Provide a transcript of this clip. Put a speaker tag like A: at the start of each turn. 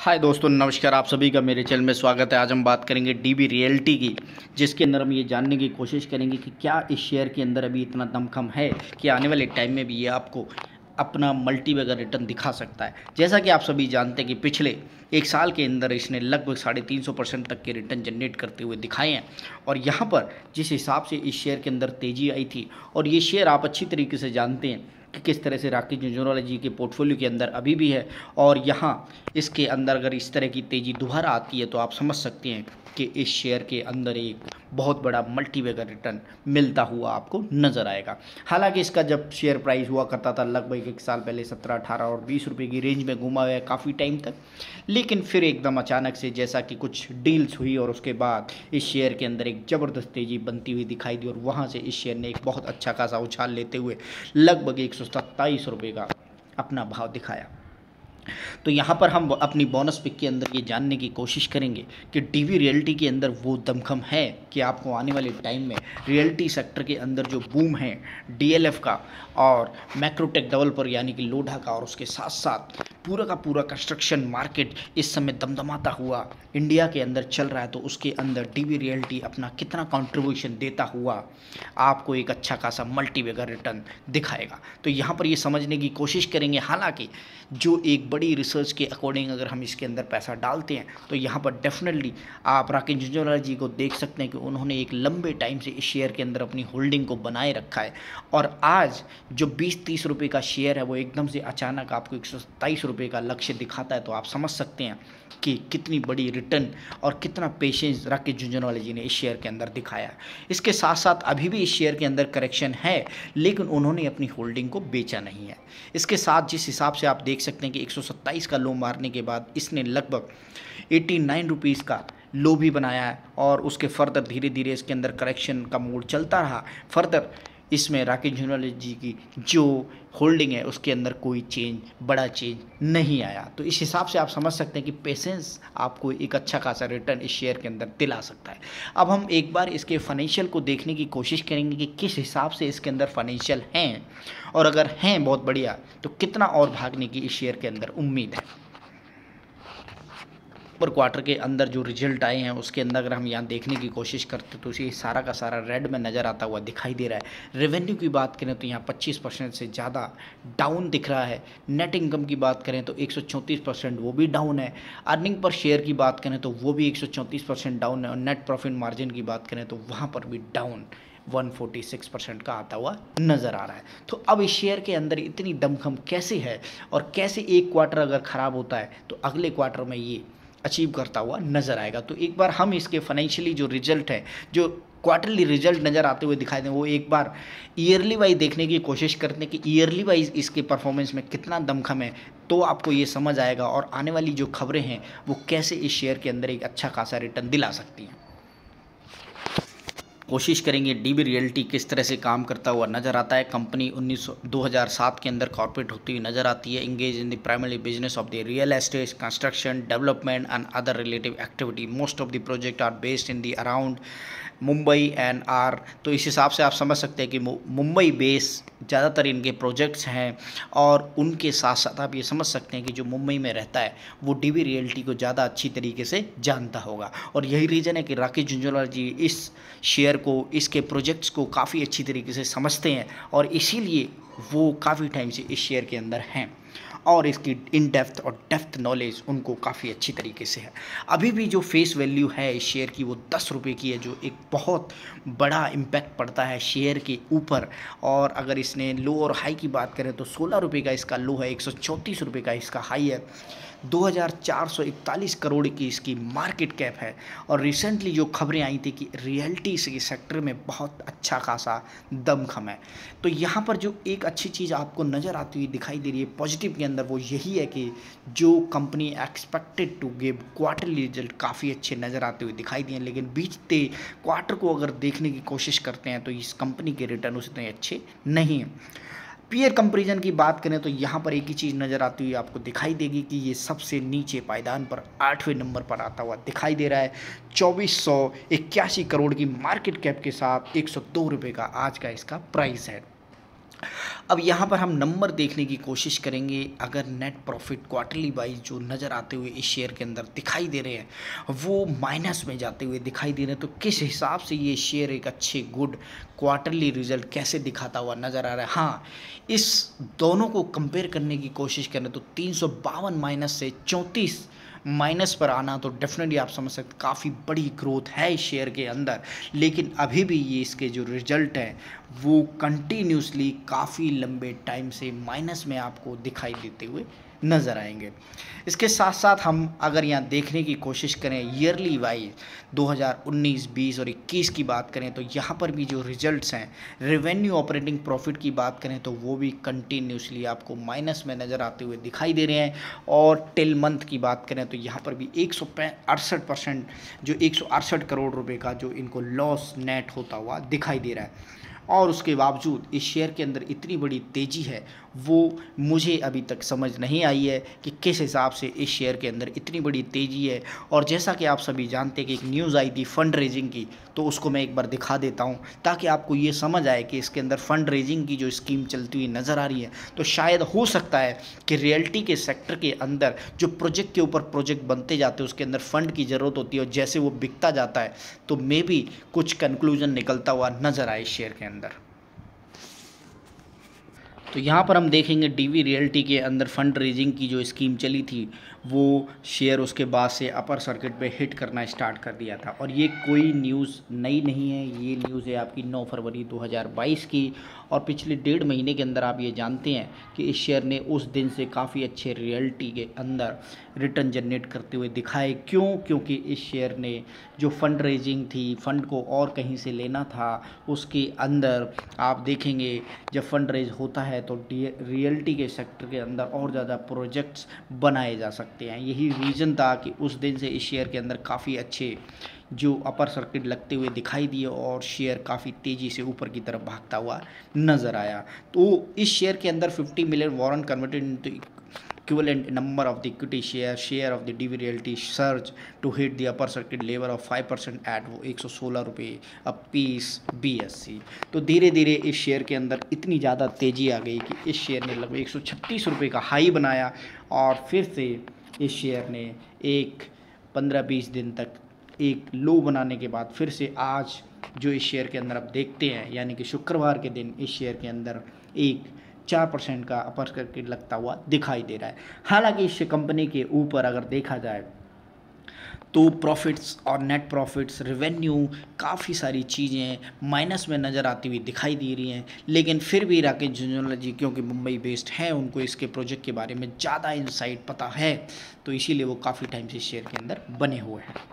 A: हाय दोस्तों, नमस्कार। आप सभी का मेरे चैनल में स्वागत है। आज हम बात करेंगे डीबी रियल्टी की, जिसके अंदर हम ये जानने की कोशिश करेंगे कि क्या इस शेयर के अंदर अभी इतना दमखम है कि आने वाले टाइम में भी ये आपको अपना मल्टी बैगर रिटर्न दिखा सकता है। जैसा कि आप सभी जानते हैं कि पिछले एक साल के अंदर इसने लगभग 350% तक के रिटर्न जनरेट करते हुए दिखाए हैं। और यहाँ पर जिस हिसाब से इस शेयर के अंदर तेज़ी आई थी, और ये शेयर आप अच्छी तरीके से जानते हैं कि किस तरह से राकेश झुंझुनवाला जी के पोर्टफोलियो के अंदर अभी भी है। और यहाँ इसके अंदर अगर इस तरह की तेज़ी दोबारा आती है तो आप समझ सकते हैं कि इस शेयर के अंदर एक बहुत बड़ा मल्टी बैगर रिटर्न मिलता हुआ आपको नज़र आएगा। हालांकि इसका जब शेयर प्राइस हुआ करता था लगभग एक साल पहले 17, 18 और 20 रुपये की रेंज में घूमा हुआ है काफ़ी टाइम तक, लेकिन फिर एकदम अचानक से जैसा कि कुछ डील्स हुई और उसके बाद इस शेयर के अंदर एक ज़बरदस्त तेज़ी बनती हुई दिखाई दी और वहाँ से इस शेयर ने एक बहुत अच्छा खासा उछाल लेते हुए लगभग 127 रुपये का अपना भाव दिखाया। तो यहाँ पर हम अपनी बोनस पिक के अंदर ये जानने की कोशिश करेंगे कि डीबी रियल्टी के अंदर वो दमखम है कि आपको आने वाले टाइम में रियल्टी सेक्टर के अंदर जो बूम है डीएलएफ का और मैक्रोटेक डेवलपर यानी कि लोढ़ा का, और उसके साथ साथ पूरा का पूरा कंस्ट्रक्शन मार्केट इस समय दमदमाता हुआ इंडिया के अंदर चल रहा है, तो उसके अंदर डीबी रियल्टी अपना कितना कंट्रीब्यूशन देता हुआ आपको एक अच्छा खासा मल्टी बैगर रिटर्न दिखाएगा। तो यहाँ पर ये समझने की कोशिश करेंगे। हालांकि जो एक बड़ी रिसर्च के अकॉर्डिंग अगर हम इसके अंदर पैसा डालते हैं तो यहाँ पर डेफिनेटली आप राकेश झुंझुनवाला जी को देख सकते हैं कि उन्होंने एक लंबे टाइम से इस शेयर के अंदर अपनी होल्डिंग को बनाए रखा है। और आज जो 20-30 रुपये का शेयर है वो एकदम से अचानक आपको 127 रुपये का लक्ष्य दिखाता है, तो आप समझ सकते हैं कि कितनी बड़ी रिटर्न और कितना पेशेंस राकेश झुंझुनवाला जी ने इस शेयर के अंदर दिखाया है। इसके साथ साथ अभी भी इस शेयर के अंदर करेक्शन है, लेकिन उन्होंने अपनी होल्डिंग को बेचा नहीं है। इसके साथ जिस हिसाब से आप देख सकते हैं कि 127 का लो मारने के बाद इसने लगभग 89 रुपीज़ का लो भी बनाया है, और उसके फर्दर धीरे धीरे इसके अंदर करेक्शन का मोड चलता रहा। फर्दर इसमें राकेश झुंझुनवाला जी की जो होल्डिंग है उसके अंदर कोई बड़ा चेंज नहीं आया। तो इस हिसाब से आप समझ सकते हैं कि पेशेंस आपको एक अच्छा खासा रिटर्न इस शेयर के अंदर दिला सकता है। अब हम एक बार इसके फाइनेंशियल को देखने की कोशिश करेंगे कि किस हिसाब से इसके अंदर फाइनेंशियल हैं, और अगर हैं बहुत बढ़िया तो कितना और भागने की इस शेयर के अंदर उम्मीद है। पर क्वार्टर के अंदर जो रिजल्ट आए हैं उसके अंदर अगर हम यहाँ देखने की कोशिश करते तो ये सारा का सारा रेड में नज़र आता हुआ दिखाई दे रहा है। रेवेन्यू की बात करें तो यहाँ 25% से ज़्यादा डाउन दिख रहा है। नेट इनकम की बात करें तो 134% वो भी डाउन है। अर्निंग पर शेयर की बात करें तो वो भी 134% डाउन है, और नेट प्रॉफिट मार्जिन की बात करें तो वहाँ पर भी डाउन 146% का आता हुआ नज़र आ रहा है। तो अब इस शेयर के अंदर इतनी दमखम कैसे है, और कैसे एक क्वार्टर अगर ख़राब होता है तो अगले क्वार्टर में ये अचीव करता हुआ नज़र आएगा। तो एक बार हम इसके फाइनेंशियली जो रिजल्ट है, जो क्वार्टरली रिजल्ट नज़र आते हुए दिखाई दें, वो एक बार ईयरली वाइज देखने की कोशिश करते हैं कि ईयरली वाइज इसके परफॉर्मेंस में कितना दमखम है, तो आपको ये समझ आएगा और आने वाली जो खबरें हैं वो कैसे इस शेयर के अंदर एक अच्छा खासा रिटर्न दिला सकती हैं। कोशिश करेंगे डीबी रियल्टी किस तरह से काम करता हुआ नज़र आता है। कंपनी 2007 के अंदर कॉर्पोरेट होती हुई नज़र आती है। Engage in the primary business of the real estate, construction, development and other relative activity. Most of the project are based in the around Mumbai and R. तो इस हिसाब से आप समझ सकते हैं कि मुंबई बेस ज़्यादातर इनके प्रोजेक्ट्स हैं, और उनके साथ साथ आप ये समझ सकते हैं कि जो मुंबई में रहता है वो डीबी रियल्टी को ज़्यादा अच्छी तरीके से जानता होगा। और यही रीज़न है कि राकेश झुंझुनवाला जी इस शेयर को, इसके प्रोजेक्ट्स को काफ़ी अच्छी तरीके से समझते हैं, और इसीलिए वो काफ़ी टाइम से इस शेयर के अंदर हैं, और इसकी इन डेप्थ और डेप्थ नॉलेज उनको काफ़ी अच्छी तरीके से है। अभी भी जो फेस वैल्यू है इस शेयर की वो 10 रुपये की है, जो एक बहुत बड़ा इम्पैक्ट पड़ता है शेयर के ऊपर। और अगर इसने लो और हाई की बात करें तो 16 रुपये का इसका लो है, 134 रुपये का इसका हाई है, 2441 करोड़ की इसकी मार्केट कैप है। और रिसेंटली जो खबरें आई थी कि रियल्टी के सेक्टर में बहुत अच्छा खासा दमखम है। तो यहाँ पर जो एक अच्छी चीज़ आपको नज़र आती हुई दिखाई दे रही है पॉजिटिव के अंदर, वो यही है कि जो company expected to give quarterly result काफ़ी अच्छे नज़र आते हुए दिखाई दिए, लेकिन बीतते क्वार्टर को अगर देखने की कोशिश करते हैं तो इस कंपनी के रिटर्न उतने अच्छे नहीं हैं। पीयर कंपैरिजन की बात करें तो यहाँ पर एक ही चीज़ नज़र आती हुई आपको दिखाई देगी कि ये सबसे नीचे पायदान पर 8वें नंबर पर आता हुआ दिखाई दे रहा है। 2481 करोड़ की मार्केट कैप के साथ 102 रुपये का आज का इसका प्राइस है। अब यहाँ पर हम नंबर देखने की कोशिश करेंगे। अगर नेट प्रॉफिट क्वार्टरली वाइज जो नज़र आते हुए इस शेयर के अंदर दिखाई दे रहे हैं वो माइनस में जाते हुए दिखाई दे रहे हैं, तो किस हिसाब से ये शेयर एक अच्छे गुड क्वार्टरली रिजल्ट कैसे दिखाता हुआ नज़र आ रहा है। हाँ, इस दोनों को कंपेयर करने की कोशिश करें तो 352 माइनस से 34 माइनस पर आना तो डेफिनेटली आप समझ सकते काफ़ी बड़ी ग्रोथ है इस शेयर के अंदर। लेकिन अभी भी ये इसके जो रिजल्ट हैं वो कंटिन्यूसली काफ़ी लंबे टाइम से माइनस में आपको दिखाई देते हुए नज़र आएंगे। इसके साथ साथ हम अगर यहाँ देखने की कोशिश करें ईयरली वाइज 2019, 20 और 21 की बात करें तो यहाँ पर भी जो रिजल्ट्स हैं, रेवेन्यू ऑपरेटिंग प्रॉफिट की बात करें तो वो भी कंटिन्यूसली आपको माइनस में नज़र आते हुए दिखाई दे रहे हैं। और टिल मंथ की बात करें तो यहाँ पर भी 168% जो 168 करोड़ रुपए का जो इनको लॉस नेट होता हुआ दिखाई दे रहा है। और उसके बावजूद इस शेयर के अंदर इतनी बड़ी तेज़ी है वो मुझे अभी तक समझ नहीं आई है कि किस हिसाब से इस शेयर के अंदर इतनी बड़ी तेज़ी है। और जैसा कि आप सभी जानते हैं कि एक न्यूज़ आई थी फ़ंड रेजिंग की, तो उसको मैं एक बार दिखा देता हूं ताकि आपको ये समझ आए कि इसके अंदर फ़ंड रेजिंग की जो स्कीम चलती हुई नज़र आ रही है। तो शायद हो सकता है कि रियल्टी के सेक्टर के अंदर जो प्रोजेक्ट के ऊपर प्रोजेक्ट बनते जाते हैं उसके अंदर फ़ंड की ज़रूरत होती है और जैसे वो बिकता जाता है तो मे बी कुछ कंक्लूजन निकलता हुआ नज़र आए इस शेयर के अंदर। तो यहाँ पर हम देखेंगे डीवी रियल्टी के अंदर फंड रेजिंग की जो स्कीम चली थी वो शेयर उसके बाद से अपर सर्किट पे हिट करना स्टार्ट कर दिया था। और ये कोई न्यूज़ नई नहीं है, ये न्यूज़ है आपकी 9 फरवरी 2022 की। और पिछले 1.5 महीने के अंदर आप ये जानते हैं कि इस शेयर ने उस दिन से काफ़ी अच्छे रियल्टी के अंदर रिटर्न जनरेट करते हुए दिखाए। क्यों? क्योंकि इस शेयर ने जो फंड रेजिंग थी, फंड को और कहीं से लेना था, उसके अंदर आप देखेंगे जब फंड रेज होता है तो रियल्टी के सेक्टर के अंदर और ज़्यादा प्रोजेक्ट्स बनाए जा सकते हैं। यही रीज़न था कि उस दिन से इस शेयर के अंदर काफ़ी अच्छे जो अपर सर्किट लगते हुए दिखाई दिए और शेयर काफ़ी तेज़ी से ऊपर की तरफ भागता हुआ नज़र आया। तो इस शेयर के अंदर 50 million warrant converted into equivalent number of the equity share of the DV Realty surge to hit the upper circuit level of 5% at वो 116 रुपये अब पीस BSC। तो धीरे धीरे इस शेयर के अंदर इतनी ज़्यादा तेज़ी आ गई कि इस शेयर ने लगभग 136 रुपये का हाई बनाया और फिर से इस शेयर ने एक 15-20 दिन तक एक लो बनाने के बाद फिर से आज जो इस शेयर के अंदर आप देखते हैं यानी कि शुक्रवार के दिन इस शेयर के अंदर एक 4% का अपर सर्किट लगता हुआ दिखाई दे रहा है। हालांकि इस कंपनी के ऊपर अगर देखा जाए तो प्रॉफिट्स और नेट प्रॉफिट्स, रेवेन्यू, काफ़ी सारी चीज़ें माइनस में नज़र आती हुई दिखाई दे रही हैं। लेकिन फिर भी राकेश झुंझुनवाला जी क्योंकि मुंबई बेस्ड हैं, उनको इसके प्रोजेक्ट के बारे में ज़्यादा इंसाइट पता है, तो इसीलिए वो काफ़ी टाइम से शेयर के अंदर बने हुए हैं।